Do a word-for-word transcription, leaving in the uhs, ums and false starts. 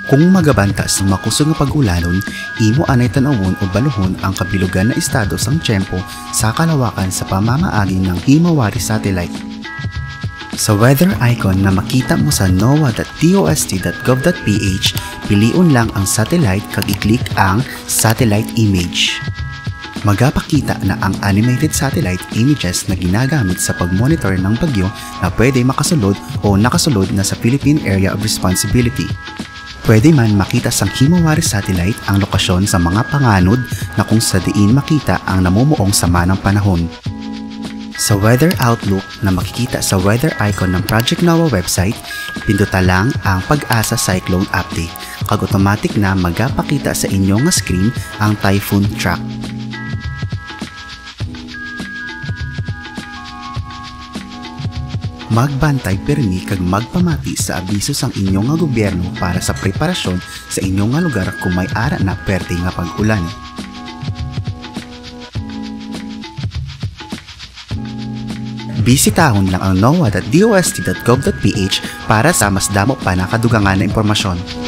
Kung magabanta sa makusog nga pag-ulanon, imo anay tanawon o baluhon ang kabilugan na estado sang tiyempo sa kalawakan sa pamamaagi ng Himawari satellite. Sa weather icon na makita mo sa noah dot dost dot gov dot p h, piliun lang ang satellite kag i-click ang satellite image. Magapakita na ang animated satellite images na ginagamit sa pag-monitor ng bagyo na pwede makasulod o nakasulod na sa Philippine Area of Responsibility. Pwede man makita sang Himawari satellite ang lokasyon sa mga panganod na kung sa diin makita ang namumuong sama ng panahon. Sa weather outlook na makikita sa weather icon ng Project Noah website, pinduta lang ang Pag-asa Cyclone Update kag automatic na magapakita sa inyo nga screen ang typhoon track. Magbantay permi kag magpamati sa abiso sang inyong nga gobyerno para sa preparasyon sa inyong nga lugar kung may ara na perte nga pag-ulan. Bisitahon lang ang noah dot dost dot gov dot p h para sa mas damo pa na kadugangan na impormasyon.